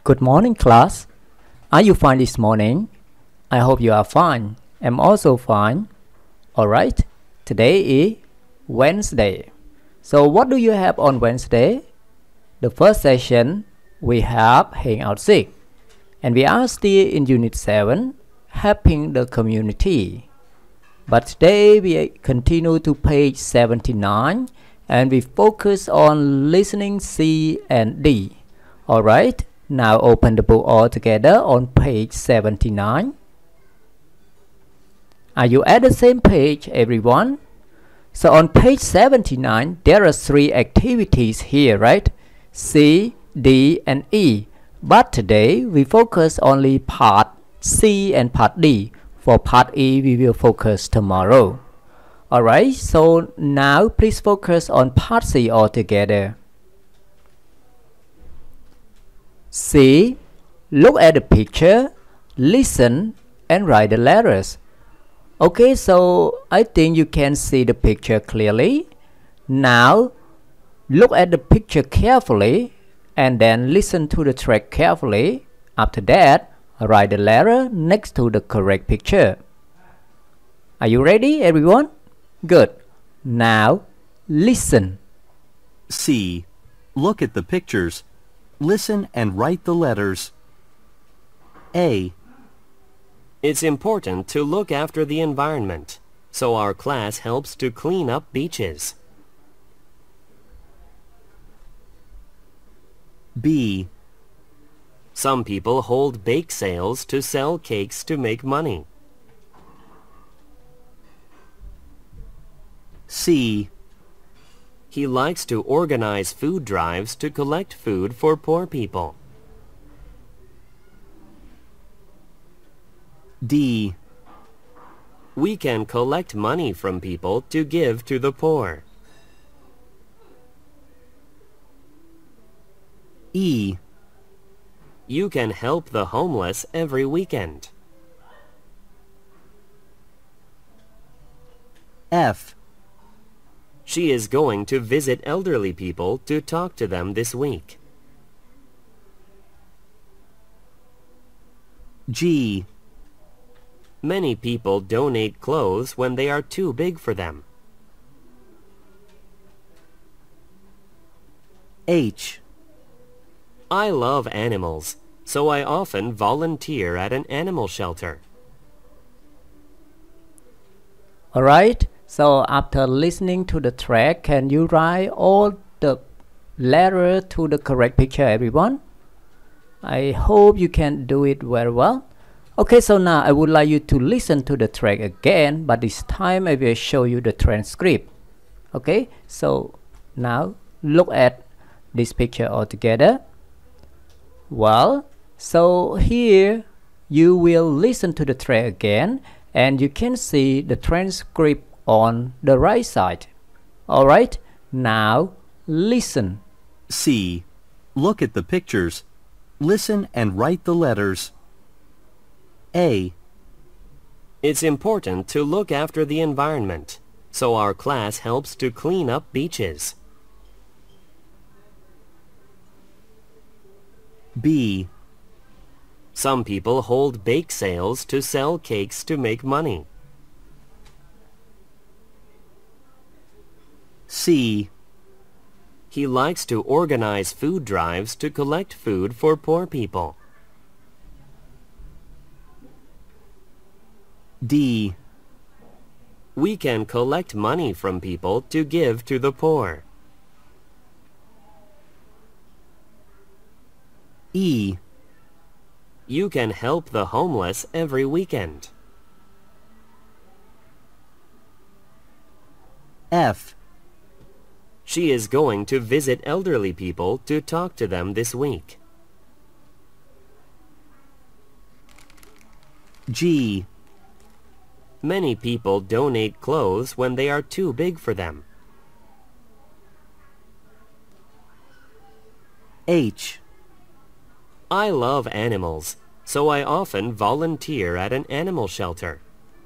Good morning, class. Are you fine this morning? I hope you are fine. I'm also fine. Alright, today is Wednesday. So what do you have on Wednesday? The first session we have Hangout 6. And we are still in Unit 7, Helping the Community. But today we continue to page 79 and we focus on listening C and D. Alright, now open the book all together on page 79. Are you at the same page, everyone? So on page 79, there are 3 activities here, right? C, D, and E. But today, we focus only part C and part D. For part E, we will focus tomorrow. Alright, so now please focus on part C altogether. C. Look at the picture, listen, and write the letters. Okay, so I think you can see the picture clearly. Now, look at the picture carefully and then listen to the track carefully. After that, write the letter next to the correct picture. Are you ready, everyone? Good. Now, listen. C. Look at the pictures. Listen and write the letters. A. It's important to look after the environment, so our class helps to clean up beaches. B. Some people hold bake sales to sell cakes to make money. C. He likes to organize food drives to collect food for poor people. D. We can collect money from people to give to the poor. E. You can help the homeless every weekend. F. She is going to visit elderly people to talk to them this week. G. Many people donate clothes when they are too big for them. H. I love animals, so I often volunteer at an animal shelter. Alright, so after listening to the track, can you write all the letters to the correct picture, everyone? I hope you can do it very well. Okay, so now I would like you to listen to the track again, but this time I will show you the transcript. Okay, so now look at this picture altogether. Well, so here you will listen to the track again and you can see the transcript on the right side. Alright, now listen. C. Look at the pictures. Listen and write the letters. A. It's important to look after the environment, so our class helps to clean up beaches. B. Some people hold bake sales to sell cakes to make money. C. He likes to organize food drives to collect food for poor people. D. We can collect money from people to give to the poor. E. You can help the homeless every weekend. F. She is going to visit elderly people to talk to them this week. G. Many people donate clothes when they are too big for them. H. I love animals, so I often volunteer at an animal shelter.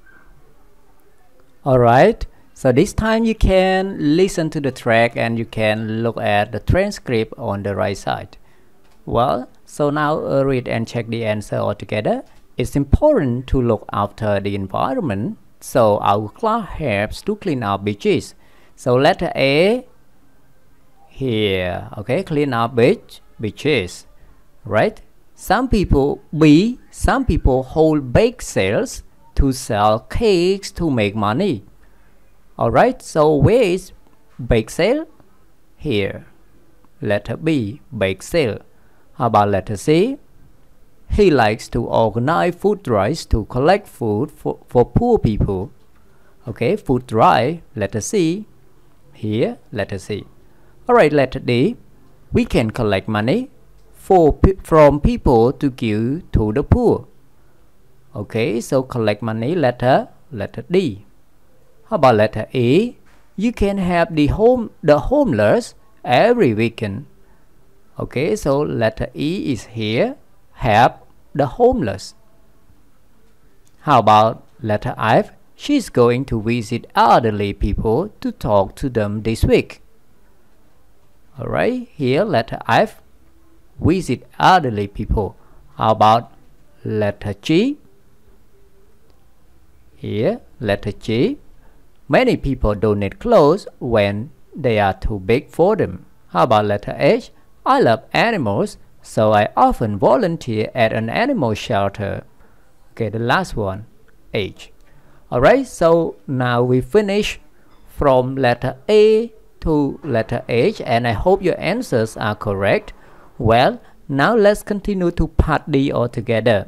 Alright, so this time you can listen to the track and you can look at the transcript on the right side. Well, So now read and check the answer all together. It's important to look after the environment, so our class helps to clean up beaches. So letter A here, okay, clean up beaches, right? Some people hold bake sales to sell cakes to make money. Alright, so where is bake sale? Here. Letter B, bake sale. How about letter C? He likes to organize food drives to collect food for poor people. Okay, food drive, letter C. Here, letter C. Alright, letter D. We can collect money from people to give to the poor. Okay, so collect money, letter D. How about letter E? You can help the homeless every weekend. Okay, so letter E is here, help the homeless. How about letter F? She's going to visit elderly people to talk to them this week. Alright, here letter F, visit elderly people. How about letter G? Here, letter G. Many people donate clothes when they are too big for them. How about letter H? I love animals, so I often volunteer at an animal shelter. Okay, the last one, H. Alright, so now we finish from letter A to letter H, and I hope your answers are correct. Well, now let's continue to part D altogether.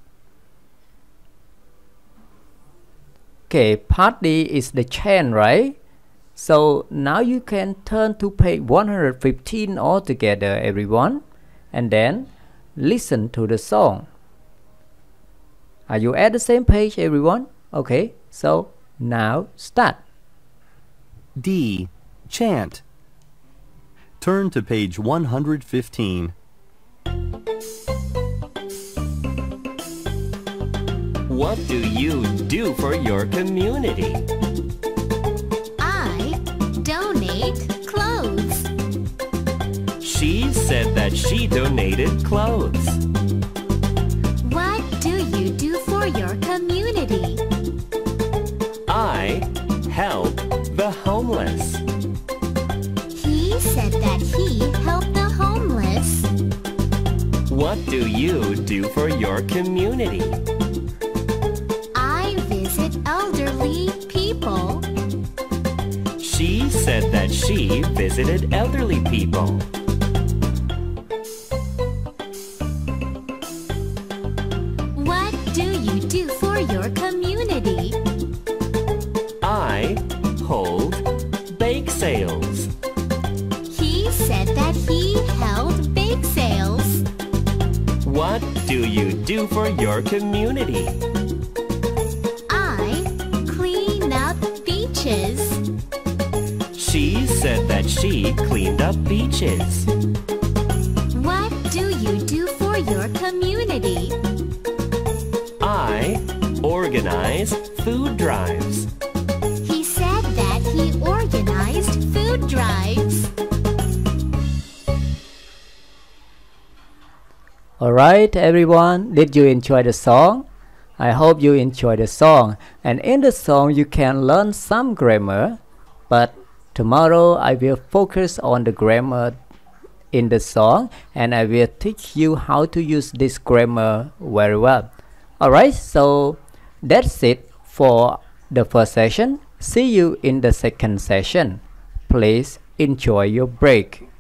Okay, part D is the chant, right? So now you can turn to page 115 altogether, everyone, and then listen to the song. Are you at the same page, everyone? Okay, so now start. D. Chant. Turn to page 115. What do you do for your community? I donate clothes. She said that she donated clothes. What do you do for your community? I help the homeless. He said that he helped the homeless. What do you do for your community? I visit elderly people. She said that she visited elderly people. What do you do for your community? I hold bake sales. He said that he held bake sales. What do you do for your community? I clean up beaches. She said that she cleaned up beaches. What do you do for your community? I organize food drives. He said that he organized food drives. Alright, everyone, did you enjoy the song? I hope you enjoyed the song. And in the song, you can learn some grammar. But tomorrow, I will focus on the grammar in the song, and I will teach you how to use this grammar very well. Alright, so that's it for the first session. See you in the second session. Please enjoy your break.